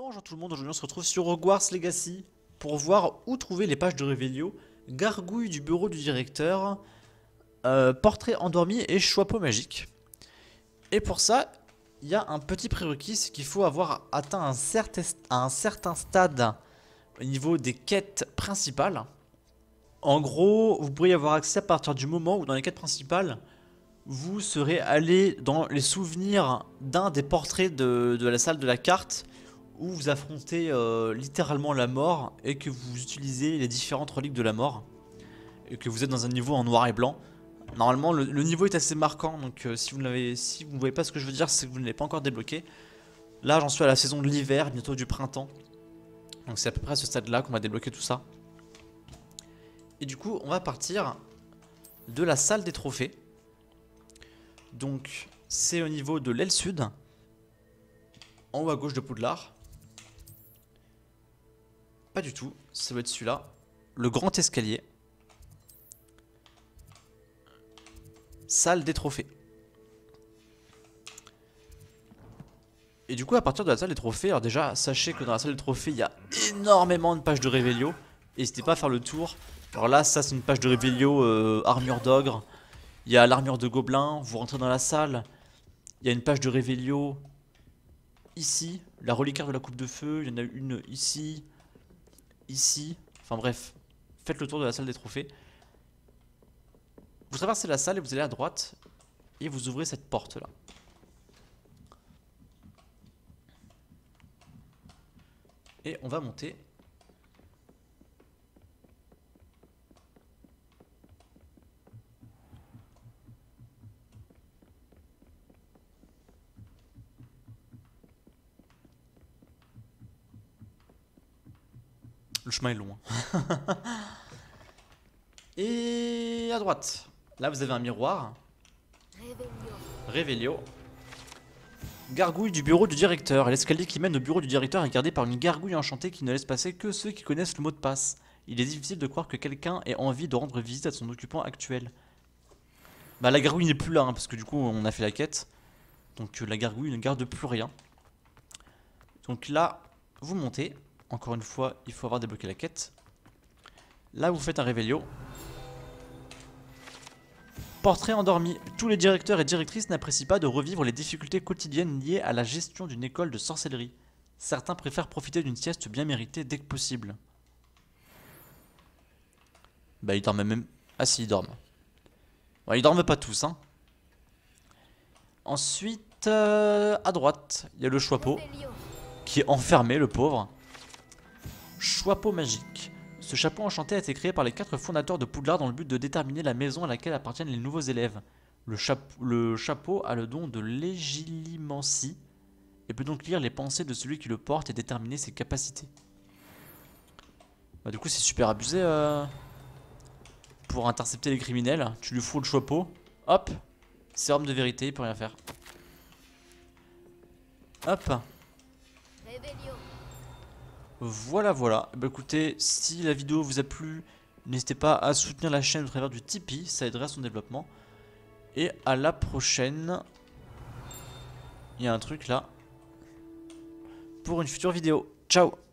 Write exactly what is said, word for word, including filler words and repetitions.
Bonjour tout le monde, aujourd'hui on se retrouve sur Hogwarts Legacy pour voir où trouver les pages de Réveillon, gargouille du bureau du directeur, euh, portrait endormi et choix-peau magique. Et pour ça, il y a un petit prérequis, c'est qu'il faut avoir atteint un certain, un certain stade au niveau des quêtes principales. En gros, vous pourriez avoir accès à partir du moment où dans les quêtes principales, vous serez allé dans les souvenirs d'un des portraits de, de la salle de la carte où vous affrontez euh, littéralement la mort et que vous utilisez les différentes reliques de la mort et que vous êtes dans un niveau en noir et blanc. Normalement le, le niveau est assez marquant, donc euh, si vous ne si vous voyez pas ce que je veux dire, c'est que vous ne l'avez pas encore débloqué. Là j'en suis à la saison de l'hiver, bientôt du printemps, donc c'est à peu près à ce stade là qu'on va débloquer tout ça. Et du coup on va partir de la salle des trophées. Donc c'est au niveau de l'aile sud, en haut à gauche de Poudlard. Pas du tout, ça doit être celui-là. Le grand escalier. Salle des trophées. Et du coup à partir de la salle des trophées, alors déjà sachez que dans la salle des trophées il y a énormément de pages de Réveillon. N'hésitez pas à faire le tour. Alors là ça c'est une page de Réveillon euh, armure d'ogre. Il y a l'armure de gobelin, vous rentrez dans la salle. Il y a une page de Réveillon ici. La reliquaire de la coupe de feu, il y en a une ici. Ici, enfin bref, faites le tour de la salle des trophées. Vous traversez la salle et vous allez à droite et vous ouvrez cette porte là. Et on va monter. Le chemin est long. Et à droite, là vous avez un miroir. Réveillon. Gargouille du bureau du directeur. L'escalier qui mène au bureau du directeur est gardé par une gargouille enchantée qui ne laisse passer que ceux qui connaissent le mot de passe. Il est difficile de croire que quelqu'un ait envie de rendre visite à son occupant actuel. Bah la gargouille n'est plus là, hein, parce que du coup on a fait la quête. Donc euh, la gargouille ne garde plus rien. Donc là, vous montez. Encore une fois, il faut avoir débloqué la quête. Là, vous faites un réveillon. Portrait endormi. Tous les directeurs et directrices n'apprécient pas de revivre les difficultés quotidiennes liées à la gestion d'une école de sorcellerie. Certains préfèrent profiter d'une sieste bien méritée dès que possible. Bah, ils dorment même... Ah si, ils dorment. Ouais, ils dorment pas tous, hein. Ensuite, euh, à droite, il y a le choix-peau qui est enfermé, le pauvre. Choix-peau magique. Ce chapeau enchanté a été créé par les quatre fondateurs de Poudlard dans le but de déterminer la maison à laquelle appartiennent les nouveaux élèves. Le, chape le chapeau a le don de légilimancie et peut donc lire les pensées de celui qui le porte et déterminer ses capacités. Bah, du coup c'est super abusé euh, pour intercepter les criminels. Tu lui fous le chapeau, hop, sérum de vérité, il peut rien faire. Hop. Voilà, voilà. Bah écoutez, si la vidéo vous a plu, n'hésitez pas à soutenir la chaîne au travers du Tipeee, ça aiderait à son développement. Et à la prochaine. Il y a un truc là. Pour une future vidéo. Ciao!